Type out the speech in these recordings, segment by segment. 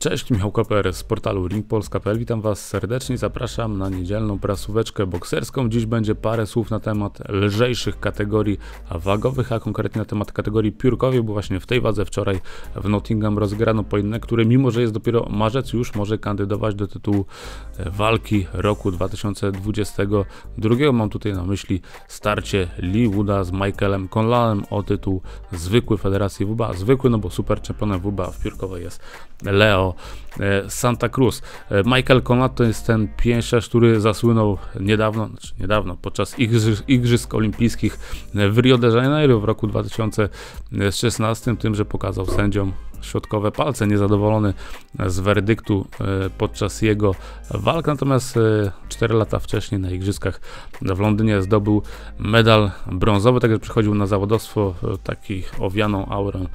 Cześć, Michał Koper z portalu ringpolska.pl. Witam Was serdecznie, zapraszam na niedzielną prasóweczkę bokserską. Dziś będzie parę słów na temat lżejszych kategorii wagowych, a konkretnie na temat kategorii piórkowej, bo właśnie w tej wadze wczoraj w Nottingham rozegrano pojedynek, który mimo, że jest dopiero marzec, już może kandydować do tytułu walki roku 2022. Mam tutaj na myśli starcie Lee Wooda z Michaelem Conlanem o tytuł zwykły Federacji WBA. Zwykły, no bo super czempionem WBA w piórkowej jest Leo Santa Cruz. Michael Conlan to jest ten pięściarz, który zasłynął niedawno podczas Igrzysk Olimpijskich w Rio de Janeiro w roku 2016, tym, że pokazał sędziom środkowe palce, niezadowolony z werdyktu podczas jego walk, natomiast 4 lata wcześniej na Igrzyskach w Londynie zdobył medal brązowy, także przychodził na zawodowstwo takich owianą aurą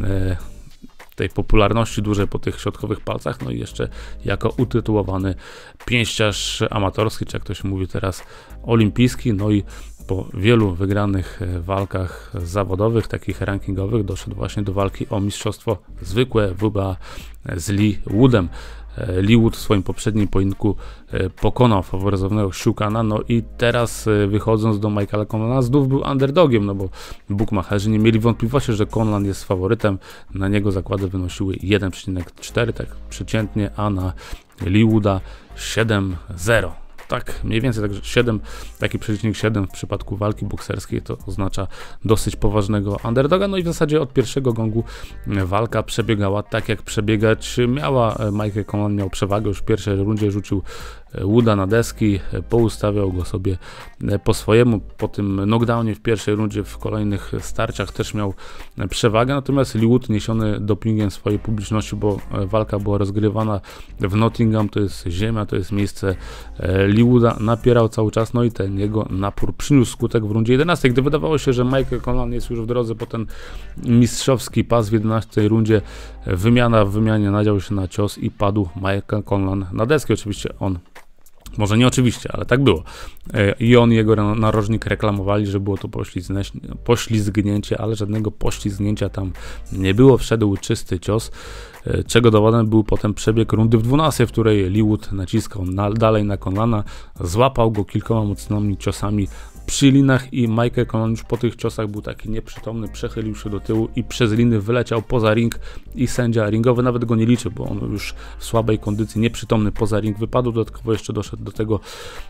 tej popularności dużej po tych środkowych palcach, no i jeszcze jako utytułowany pięściarz amatorski, czy jak to się mówi teraz, olimpijski, no i po wielu wygranych walkach zawodowych, takich rankingowych, doszedł właśnie do walki o mistrzostwo zwykłe WBA z Lee Woodem. Lee Wood w swoim poprzednim pojedynku pokonał faworyzowanego Shukana, no i teraz wychodząc do Michaela Conlana znów był underdogiem, no bo bookmacherzy nie mieli wątpliwości, że Conlan jest faworytem, na niego zakłady wynosiły 1,4, tak przeciętnie, a na Lee Wooda 7,0. Tak, mniej więcej, także 7, taki przeciwnik 7 w przypadku walki bokserskiej to oznacza dosyć poważnego underdoga, no i w zasadzie od pierwszego gongu walka przebiegała tak, jak przebiegać miała. Michael Conlan miał przewagę, już w pierwszej rundzie rzucił Wooda na deski, poustawiał go sobie po swojemu, po tym knockdownie w pierwszej rundzie, w kolejnych starciach też miał przewagę, natomiast Lee Wood niesiony dopingiem swojej publiczności, bo walka była rozgrywana w Nottingham, to jest ziemia, to jest miejsce Lee Wooda, napierał cały czas, no i ten jego napór przyniósł skutek w rundzie 11, gdy wydawało się, że Michael Conlan jest już w drodze po ten mistrzowski pas w 11 rundzie, wymiana w wymianie nadział się na cios i padł Michael Conlan na deski. Oczywiście on, może nie oczywiście, ale tak było. I on i jego narożnik reklamowali, że było to poślizgnięcie, ale żadnego poślizgnięcia tam nie było. Wszedł czysty cios, czego dowodem był potem przebieg rundy w 12, w której Lee Wood naciskał dalej na Conlana, złapał go kilkoma mocnymi ciosami przy linach i Michael Conlan już po tych ciosach był taki nieprzytomny, przechylił się do tyłu i przez liny wyleciał poza ring i sędzia ringowy nawet go nie liczy, bo on już w słabej kondycji, nieprzytomny poza ring wypadł, dodatkowo jeszcze doszedł do tego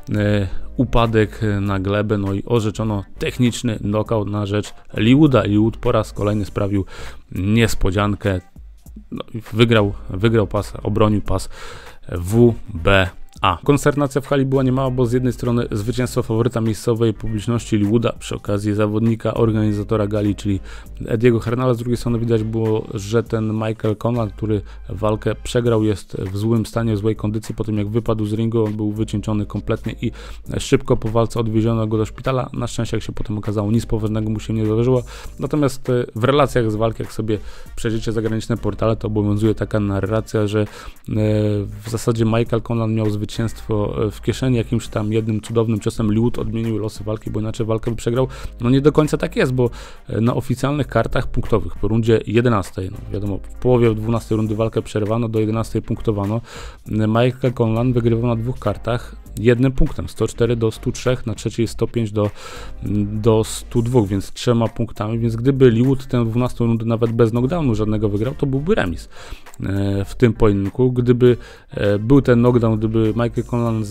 upadek na glebę, no i orzeczono techniczny knockout na rzecz Lee Wooda. Lee Wood po raz kolejny sprawił niespodziankę, no, wygrał pas, obronił pas WBA. Konsternacja w hali była niemała, bo z jednej strony zwycięstwo faworyta miejscowej publiczności Lee Wooda przy okazji zawodnika, organizatora gali, czyli Ediego Hernala, z drugiej strony widać było, że ten Michael Conlan, który walkę przegrał, jest w złym stanie, w złej kondycji. Po tym jak wypadł z ringu, on był wycieńczony kompletnie i szybko po walce odwieziono go do szpitala. Na szczęście, jak się potem okazało, nic poważnego mu się nie zdarzyło. Natomiast w relacjach z walki, jak sobie przejrzycie zagraniczne portale, to obowiązuje taka narracja, że w zasadzie Michael Conlan miał zwycięstwo w kieszeni, jakimś tam jednym cudownym ciosem Lee Wood odmienił losy walki, bo inaczej walkę by przegrał. No nie do końca tak jest, bo na oficjalnych kartach punktowych po rundzie 11, no wiadomo, w połowie 12 rundy walkę przerwano, do 11 punktowano. Michael Conlan wygrywał na dwóch kartach jednym punktem, 104 do 103, na trzeciej 105 do 102, więc 3 punktami, więc gdyby Lee Wood tę 12 rundę nawet bez knockdownu żadnego wygrał, to byłby remis w tym pojedynku. Gdyby był ten knockdown, gdyby Michael Conlan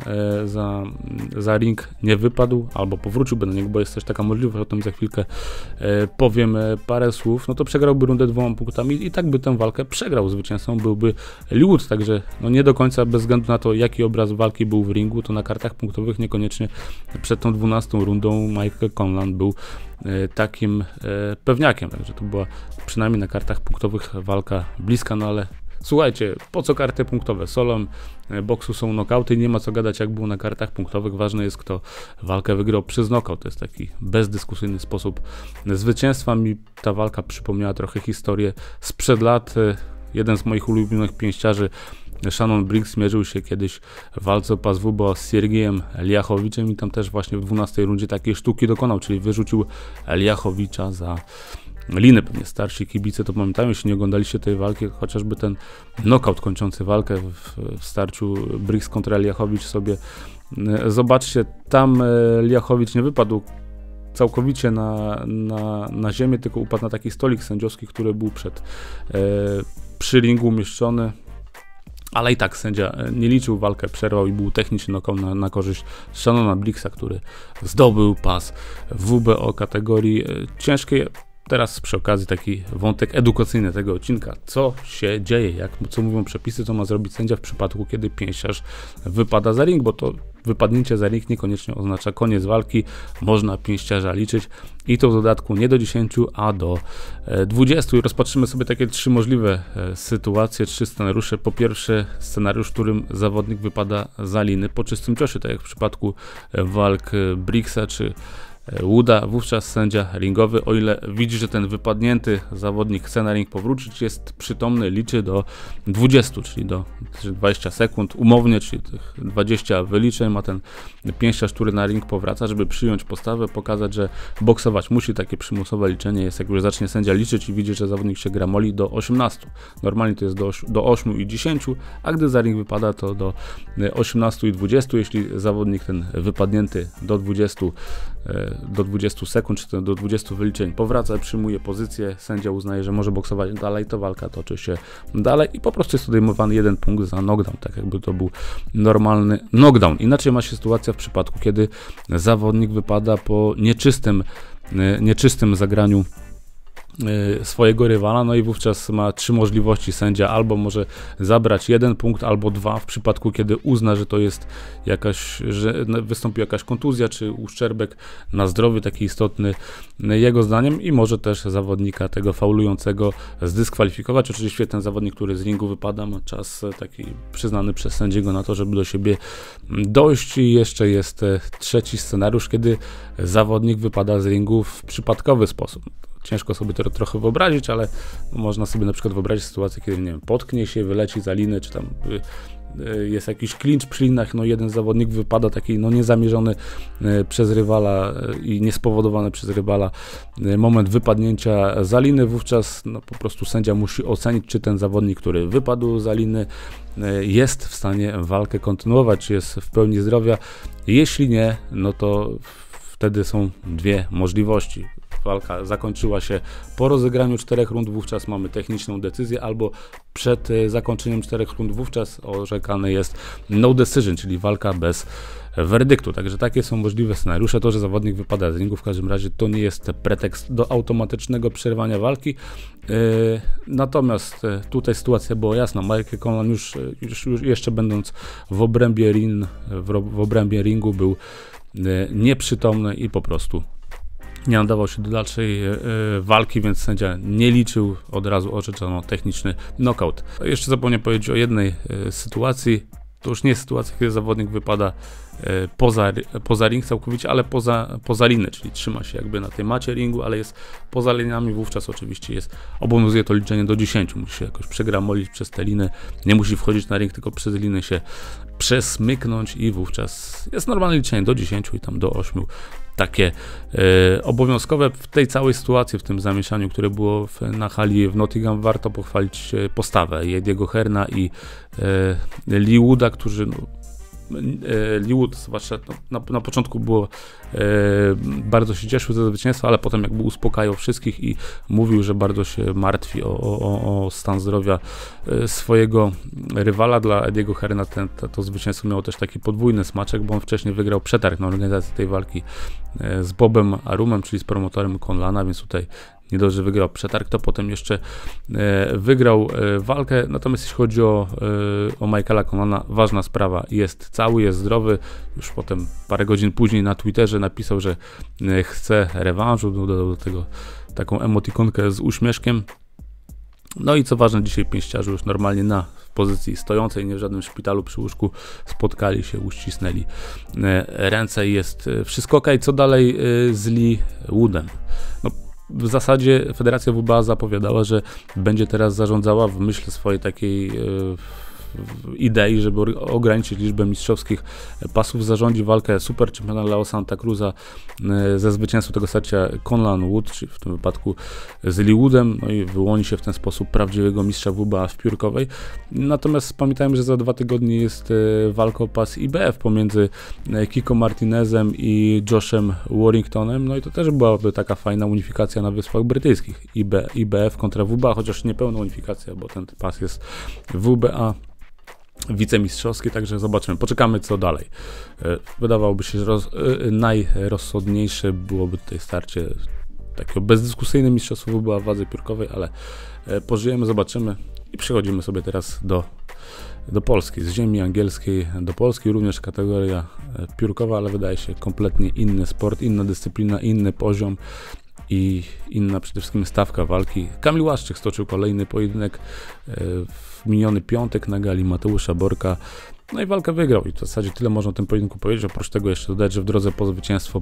za ring nie wypadł, albo powróciłby na niego, bo jest też taka możliwość, o tym za chwilkę powiem parę słów, no to przegrałby rundę 2 punktami i tak by tę walkę przegrał. Zwycięzcą byłby Lee Wood, także no nie do końca, bez względu na to, jaki obraz walki był w ringu, to na kartach punktowych niekoniecznie przed tą 12 rundą Michael Conlan był takim pewniakiem, także to była przynajmniej na kartach punktowych walka bliska, no ale słuchajcie, po co karty punktowe? Solą boksu są knockouty, nie ma co gadać, jak było na kartach punktowych, ważne jest, kto walkę wygrał przez knockout. To jest taki bezdyskusyjny sposób zwycięstwa. Mi ta walka przypomniała trochę historię sprzed lat. Jeden z moich ulubionych pięściarzy, Shannon Briggs, mierzył się kiedyś w walce o pas WBA z Siergiejem Liachowiczem i tam też właśnie w 12 rundzie takiej sztuki dokonał, czyli wyrzucił Liachowicza za liny. Pewnie starsi kibice to pamiętają, jeśli nie oglądaliście tej walki, chociażby ten knockout kończący walkę w starciu Briggs kontra Liachowicz sobie zobaczcie. Tam Liachowicz nie wypadł całkowicie na ziemię, tylko upadł na taki stolik sędziowski, który był przy ringu umieszczony. Ale i tak sędzia nie liczył, walkę przerwał i był techniczny knockout na korzyść Shannona Briggsa, który zdobył pas WBO kategorii ciężkiej. Teraz przy okazji taki wątek edukacyjny tego odcinka. Co się dzieje? Co mówią przepisy, co ma zrobić sędzia w przypadku, kiedy pięściarz wypada za ring, bo to wypadnięcie za ring niekoniecznie oznacza koniec walki. Można pięściarza liczyć i to w dodatku nie do 10, a do 20. I rozpatrzymy sobie takie 3 możliwe sytuacje, 3 scenariusze. Po pierwsze scenariusz, w którym zawodnik wypada za liny po czystym ciosie, tak jak w przypadku walk Briggsa czy Wooda. Wówczas sędzia ringowy, o ile widzi, że ten wypadnięty zawodnik chce na ring powrócić, jest przytomny, liczy do 20, czyli do 20 sekund umownie, czyli tych 20 wyliczeń ma ten pięściarz, który na ring powraca, żeby przyjąć postawę, pokazać, że boksować musi. Takie przymusowe liczenie jest, jak już zacznie sędzia liczyć i widzi, że zawodnik się gramoli, do 18. Normalnie to jest do 8 i 10, a gdy za ring wypada, to do 18 i 20. Jeśli zawodnik ten wypadnięty do 20 sekund, czy do 20 wyliczeń powraca, przyjmuje pozycję, sędzia uznaje, że może boksować dalej, to walka toczy się dalej i po prostu jest odejmowany 1 punkt za knockdown, tak jakby to był normalny knockdown. Inaczej ma się sytuacja w przypadku, kiedy zawodnik wypada po nieczystym zagraniu swojego rywala, no i wówczas ma 3 możliwości sędzia: albo może zabrać 1 punkt, albo 2 w przypadku, kiedy uzna, że to jest że wystąpi jakaś kontuzja, czy uszczerbek na zdrowiu taki istotny jego zdaniem, i może też zawodnika tego faulującego zdyskwalifikować. Oczywiście ten zawodnik, który z ringu wypada, ma czas taki przyznany przez sędziego na to, żeby do siebie dojść. I jeszcze jest trzeci scenariusz, kiedy zawodnik wypada z ringu w przypadkowy sposób. Ciężko sobie to trochę wyobrazić, ale można sobie na przykład wyobrazić sytuację, kiedy, nie wiem, potknie się, wyleci za liny, czy tam jest jakiś klincz przy linach, no jeden zawodnik wypada taki niezamierzony przez rywala i niespowodowany przez rywala moment wypadnięcia za liny. Wówczas po prostu sędzia musi ocenić, czy ten zawodnik, który wypadł za liny, jest w stanie walkę kontynuować, czy jest w pełni zdrowia. Jeśli nie, no to wtedy są 2 możliwości. Walka zakończyła się po rozegraniu 4 rund, wówczas mamy techniczną decyzję, albo przed zakończeniem 4 rund, wówczas orzekane jest no decision, czyli walka bez werdyktu. Także takie są możliwe scenariusze. To, że zawodnik wypada z ringu, w każdym razie to nie jest pretekst do automatycznego przerwania walki. Natomiast tutaj sytuacja była jasna. Michael Conlan już jeszcze będąc w obrębie ringu był nieprzytomny i po prostu nie nadawał się do dalszej walki, więc sędzia nie liczył, od razu orzeczono techniczny knockout. Jeszcze zapomniałem powiedzieć o jednej sytuacji. To już nie jest sytuacja, kiedy zawodnik wypada poza ring całkowicie, ale poza liny, czyli trzyma się jakby na tej macie ringu, ale jest poza liniami. Wówczas oczywiście obowiązuje to liczenie do 10. Musi się jakoś przegramolić przez te liny, nie musi wchodzić na ring, tylko przez liny się przesmyknąć i wówczas jest normalne liczenie do 10 i tam do 8. Takie obowiązkowe. W tej całej sytuacji, w tym zamieszaniu, które było na hali w Nottingham, warto pochwalić postawę Eddie'ego Hearna i Lee Wooda, którzy Lee Wood zwłaszcza na początku bardzo się cieszył ze zwycięstwa, ale potem jakby uspokajał wszystkich i mówił, że bardzo się martwi o stan zdrowia swojego rywala. Dla Eddie'ego Hearna to zwycięstwo miało też taki podwójny smaczek, bo on wcześniej wygrał przetarg na organizację tej walki z Bobem Arumem, czyli z promotorem Conlana, więc tutaj nie dość, że wygrał przetarg, to potem jeszcze wygrał walkę. Natomiast jeśli chodzi o Michaela Conlana, ważna sprawa, jest cały, jest zdrowy. Już potem parę godzin później na Twitterze napisał, że chce rewanżu, dodał do tego taką emotikonkę z uśmieszkiem. No i co ważne, dzisiaj pięściarze już normalnie w pozycji stojącej, nie w żadnym szpitalu przy łóżku, spotkali się, uścisnęli ręce i jest wszystko ok. Co dalej z Lee Woodem? No, w zasadzie Federacja WBA zapowiadała, że będzie teraz zarządzała w myśl swojej takiej idei, żeby ograniczyć liczbę mistrzowskich pasów, zarządzi walkę super czempiona Leo Santa Cruza ze zwycięzcą tego starcia Conlan Wood, czyli w tym wypadku z Lee Woodem, no i wyłoni się w ten sposób prawdziwego mistrza WBA w piórkowej. Natomiast pamiętajmy, że za 2 tygodnie jest walka o pas IBF pomiędzy Kiko Martinezem i Joshem Warringtonem, no i to też byłaby taka fajna unifikacja na Wyspach Brytyjskich, IBF kontra WBA, chociaż niepełna unifikacja, bo ten pas jest WBA wicemistrzowski, także zobaczymy, poczekamy co dalej. Wydawałoby się, że najrozsądniejsze byłoby tutaj starcie takiego bezdyskusyjne mistrzostwo WBA w wadze piórkowej, ale pożyjemy, zobaczymy i przechodzimy sobie teraz do Polski, z ziemi angielskiej do Polski, również kategoria piórkowa, ale wydaje się kompletnie inny sport, inna dyscyplina, inny poziom i inna przede wszystkim stawka walki. Kamil Łaszczyk stoczył kolejny pojedynek w miniony piątek na gali Mateusza Borka. No i walkę wygrał i w zasadzie tyle można o tym pojedynku powiedzieć. Oprócz tego jeszcze dodać, że w drodze po zwycięstwo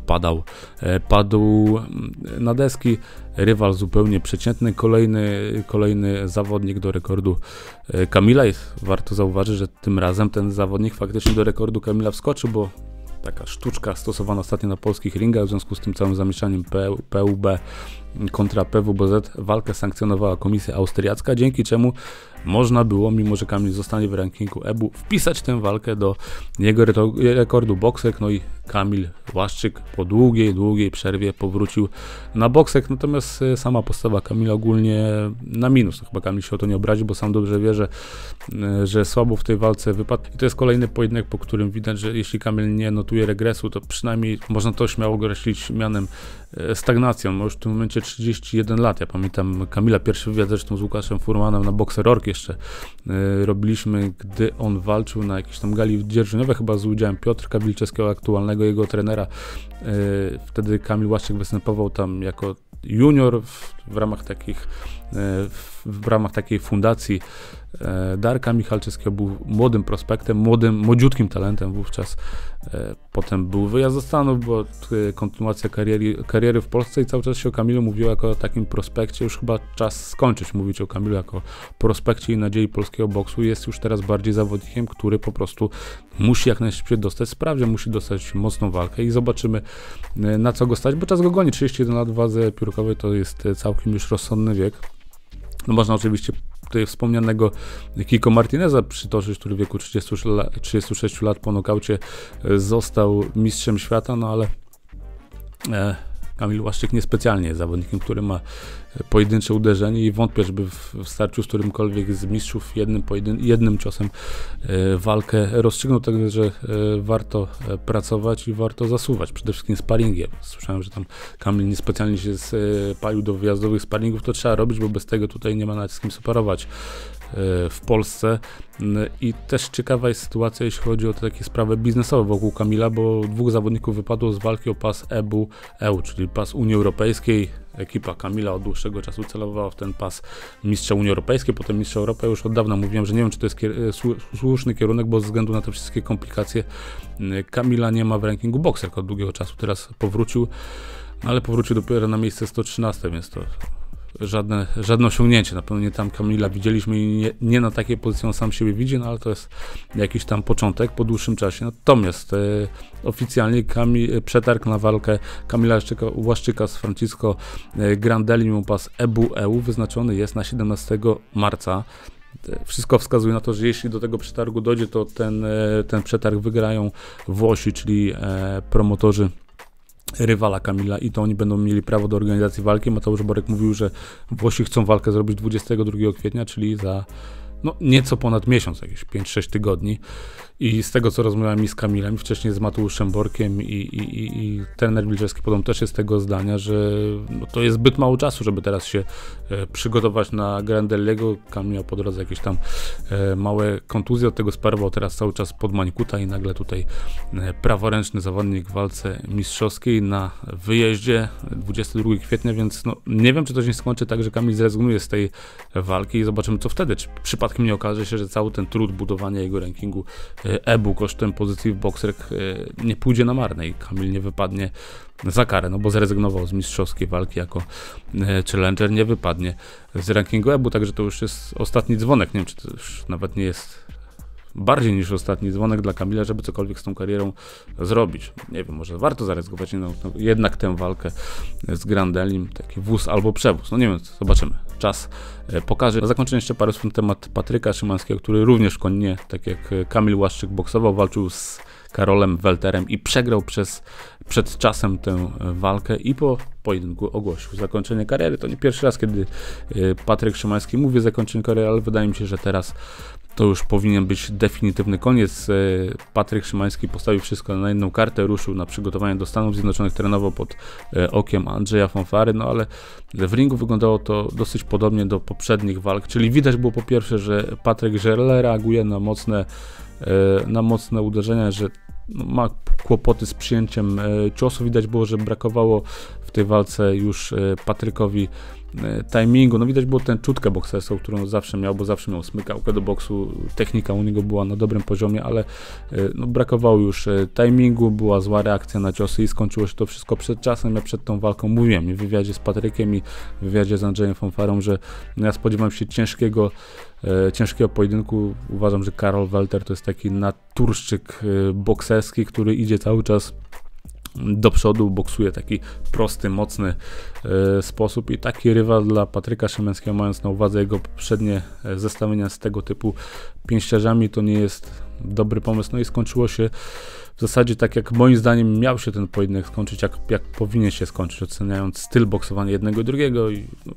padł na deski rywal zupełnie przeciętny, kolejny zawodnik do rekordu Kamila. I warto zauważyć, że tym razem ten zawodnik faktycznie do rekordu Kamila wskoczył, bo taka sztuczka stosowana ostatnio na polskich ringach, w związku z tym całym zamieszaniem PUB kontra PWBZ walkę sankcjonowała komisja austriacka, dzięki czemu można było, mimo że Kamil zostanie w rankingu EBU, wpisać tę walkę do jego rekordu boksek. No i Kamil Łaszczyk po długiej przerwie powrócił na boksek, natomiast sama postawa Kamila ogólnie na minus. No, chyba Kamil się o to nie obrazi, bo sam dobrze wie, że słabo w tej walce wypadł. I to jest kolejny pojedynek, po którym widać, że jeśli Kamil nie notuje regresu, to przynajmniej można to śmiało go określić mianem stagnacją. Ma już w tym momencie 31 lat. Ja pamiętam Kamila, pierwszy wywiad zresztą z Łukaszem Furmanem na Boxer.org jeszcze robiliśmy, gdy on walczył na jakiejś tam gali dzierżoniowej, chyba z udziałem Piotrka Wilczewskiego, aktualnego jego trenera. Wtedy Kamil Łaszczyk występował tam jako junior w ramach takiej fundacji Darka Michalczewskiego. Był młodym prospektem, młodziutkim talentem wówczas. Potem był wyjazd do Stanów, bo kontynuacja kariery w Polsce i cały czas się o Kamilu mówiło jako o takim prospekcie. Już chyba czas skończyć mówić o Kamilu jako prospekcie i nadziei polskiego boksu. Jest już teraz bardziej zawodnikiem, który po prostu musi jak najszybciej dostać sprawdzian, musi dostać mocną walkę i zobaczymy, na co go stać, bo czas go goni. 31 lat w wadze piórkowej to jest całkiem już rozsądny wiek. No można oczywiście tutaj wspomnianego Kiko Martineza przytoczyć, który w wieku 36 lat po nokaucie został mistrzem świata, no ale Kamil Łaszczyk niespecjalnie jest zawodnikiem, który ma pojedyncze uderzenie i wątpię, żeby w starciu z którymkolwiek z mistrzów jednym ciosem walkę rozstrzygnął, także warto pracować i warto zasuwać, przede wszystkim sparingiem. Słyszałem, że tam Kamil niespecjalnie się spalił do wyjazdowych sparingów, to trzeba robić, bo bez tego tutaj nie ma nawet z kim sparować w Polsce. I też ciekawa jest sytuacja, jeśli chodzi o te takie sprawy biznesowe wokół Kamila, bo dwóch zawodników wypadło z walki o pas EBU-EU, czyli pas Unii Europejskiej. Ekipa Kamila od dłuższego czasu celowała w ten pas mistrza Unii Europejskiej, potem mistrza Europy. Już od dawna mówiłem, że nie wiem, czy to jest słuszny kierunek, bo ze względu na te wszystkie komplikacje Kamila nie ma w rankingu boxer od długiego czasu. Teraz powrócił, ale powrócił dopiero na miejsce 113, więc to żadne osiągnięcie. Na pewno nie tam Kamila widzieliśmy i nie na takiej pozycji on sam siebie widzi, no ale to jest jakiś tam początek po dłuższym czasie. Natomiast oficjalnie przetarg na walkę Kamila Łaszczyka z Francisco Grandelli mimo pas EBU-EU wyznaczony jest na 17 marca. Wszystko wskazuje na to, że jeśli do tego przetargu dojdzie, to ten przetarg wygrają Włosi, czyli promotorzy rywala Kamila i to oni będą mieli prawo do organizacji walki. Mateusz Borek mówił, że Włosi chcą walkę zrobić 22 kwietnia, czyli za nieco ponad miesiąc, jakieś 5-6 tygodni. I z tego, co rozmawiałem i z Kamilem, wcześniej z Mateuszem Borkiem i trener Wilczewski podobno też jest tego zdania, że to jest zbyt mało czasu, żeby teraz się przygotować na Grandelliego. Kamil miał po drodze jakieś tam małe kontuzje, od tego sparował teraz cały czas pod Mańkuta i nagle tutaj praworęczny zawodnik w walce mistrzowskiej na wyjeździe 22 kwietnia, więc nie wiem, czy to się nie skończy tak, że Kamil zrezygnuje z tej walki i zobaczymy, co wtedy. Czy przypadkiem nie okaże się, że cały ten trud budowania jego rankingu EBU kosztem pozycji w boxer nie pójdzie na marne i Kamil nie wypadnie za karę, bo zrezygnował z mistrzowskiej walki jako challenger, nie wypadnie z rankingu EBU, także to już jest ostatni dzwonek. Nie wiem, czy to już nawet nie jest bardziej niż ostatni dzwonek dla Kamila, żeby cokolwiek z tą karierą zrobić. Nie wiem, może warto zaryzykować jednak tę walkę z Grandelim, taki wóz albo przewóz. No nie wiem, zobaczymy. Czas pokaże. Na zakończenie jeszcze parę słów na temat Patryka Szymańskiego, który również konie, tak jak Kamil Łaszczyk, boksował, walczył z Karolem Welterem i przegrał przed czasem tę walkę i po pojedynku ogłosił zakończenie kariery. To nie pierwszy raz, kiedy Patryk Szymański mówi o zakończeniu kariery, ale wydaje mi się, że teraz to już powinien być definitywny koniec. Patryk Szymański postawił wszystko na jedną kartę, ruszył na przygotowanie do Stanów Zjednoczonych, trenował pod okiem Andrzeja Fonfary, no ale w ringu wyglądało to dosyć podobnie do poprzednich walk, czyli widać było po pierwsze, że Patryk źle reaguje na mocne uderzenia, że ma kłopoty z przyjęciem ciosu. Widać było, że brakowało w tej walce już Patrykowi timingu. No widać było tę czutkę bokserską, którą zawsze miał, bo zawsze miał smykałkę do boksu. Technika u niego była na dobrym poziomie, ale no, brakowało już timingu, była zła reakcja na ciosy i skończyło się to wszystko przed czasem. Ja przed tą walką mówiłem i w wywiadzie z Patrykiem i w wywiadzie z Andrzejem Fonfarą, że no, ja spodziewam się ciężkiego pojedynku. Uważam, że Karol Welter to jest taki naturszczyk bokserski, który idzie cały czas do przodu, boksuje taki prosty, mocny sposób i taki rywal dla Patryka Szymańskiego, mając na uwadze jego poprzednie zestawienia z tego typu pięściarzami, to nie jest dobry pomysł. No i skończyło się w zasadzie tak, jak moim zdaniem miał się ten pojedynek skończyć, jak powinien się skończyć, oceniając styl boksowania jednego i drugiego. I, no,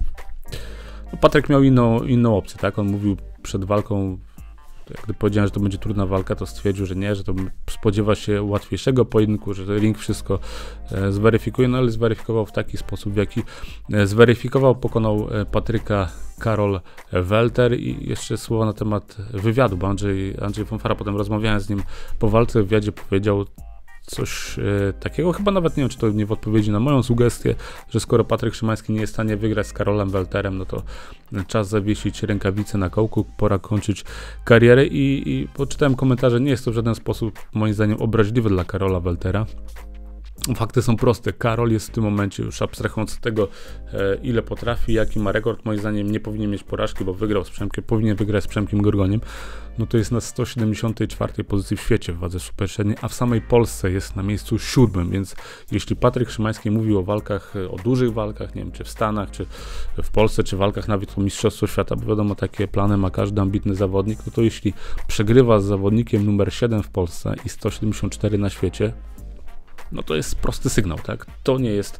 Patryk miał inną opcję, tak? On mówił przed walką, gdy powiedziałem, że to będzie trudna walka, to stwierdził, że nie, że to spodziewa się łatwiejszego pojedynku, że ring wszystko zweryfikuje, no ale zweryfikował w taki sposób, w jaki zweryfikował, pokonał Patryka Karol Welter. I jeszcze słowa na temat wywiadu, bo Andrzej Fonfara, potem rozmawiałem z nim po walce, w wywiadzie powiedział coś takiego, chyba nawet nie wiem, czy to nie w odpowiedzi na moją sugestię, że skoro Patryk Szymański nie jest w stanie wygrać z Karolem Welterem, no to czas zawiesić rękawice na kołku, pora kończyć karierę i poczytałem komentarze, nie jest to w żaden sposób moim zdaniem obraźliwe dla Karola Weltera. Fakty są proste. Karol jest w tym momencie, już abstrahując od tego, ile potrafi, jaki ma rekord, moim zdaniem nie powinien mieć porażki, bo wygrał z Przemkiem, powinien wygrać z Przemkiem Gorgoniem. No to jest na 174 pozycji w świecie w wadze superśredniej, a w samej Polsce jest na miejscu 7, więc jeśli Patryk Szymański mówił o walkach, o dużych walkach, nie wiem, czy w Stanach, czy w Polsce, czy walkach nawet o Mistrzostwo Świata, bo wiadomo, takie plany ma każdy ambitny zawodnik, no to jeśli przegrywa z zawodnikiem numer 7 w Polsce i 174 na świecie, no to jest prosty sygnał, tak? To nie jest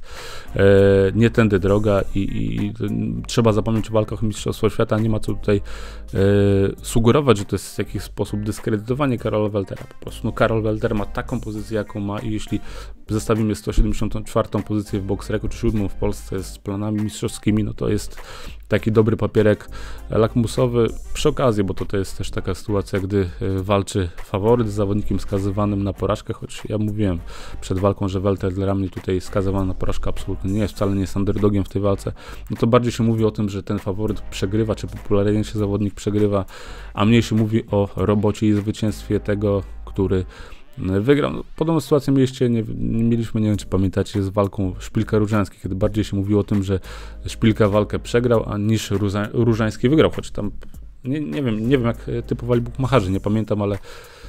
nie tędy droga i trzeba zapomnieć o walkach o Mistrzostwo Świata. Nie ma co tutaj sugerować, że to jest w jakiś sposób dyskredytowanie Karola Weltera. Po prostu no, Karol Welter ma taką pozycję, jaką ma i jeśli zestawimy 174 pozycję w Boxreku, czy 7 w Polsce z planami mistrzowskimi, no to jest taki dobry papierek lakmusowy przy okazji, bo to jest też taka sytuacja, gdy walczy faworyt z zawodnikiem skazywanym na porażkę, choć ja mówiłem przed walką, że Welter dla mnie tutaj skazywany na porażkę absolutnie nie jest, wcale nie jest underdogiem w tej walce, no to bardziej się mówi o tym, że ten faworyt przegrywa, czy popularniejszy zawodnik przegrywa, a mniej się mówi o robocie i zwycięstwie tego, który wygrał. No, podobną sytuację mieliśmy, nie wiem czy pamiętacie, z walką Szpilka-Różański, kiedy bardziej się mówiło o tym, że Szpilka walkę przegrał, a niż Różański wygrał, choć tam nie wiem jak typowali bukmacherzy, nie pamiętam, ale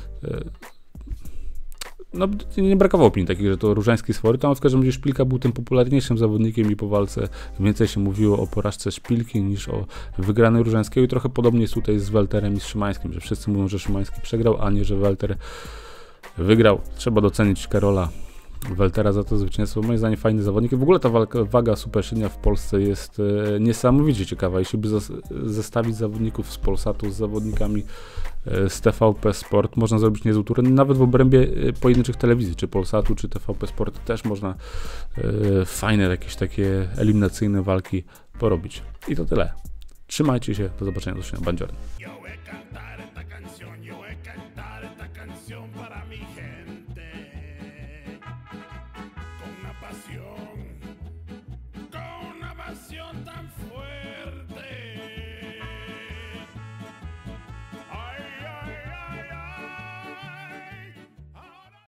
no, nie brakowało opinii takich, że to Różański jest faworytą, a w każdym razie Szpilka był tym popularniejszym zawodnikiem i po walce więcej się mówiło o porażce Szpilki niż o wygranej Różańskiego i trochę podobnie jest tutaj z Welterem i z Szymańskim, że wszyscy mówią, że Szymański przegrał, a nie, że Welter wygrał. Trzeba docenić Karola Weltera za to zwycięstwo. Moim zdaniem fajny zawodnik. W ogóle ta waga superśrednia w Polsce jest niesamowicie ciekawa. Jeśli by zestawić zawodników z Polsatu z zawodnikami z TVP Sport, można zrobić niezłą turę. Nawet w obrębie pojedynczych telewizji, czy Polsatu, czy TVP Sport też można fajne jakieś takie eliminacyjne walki porobić. I to tyle. Trzymajcie się. Do zobaczenia. Do zobaczenia. Bandziory.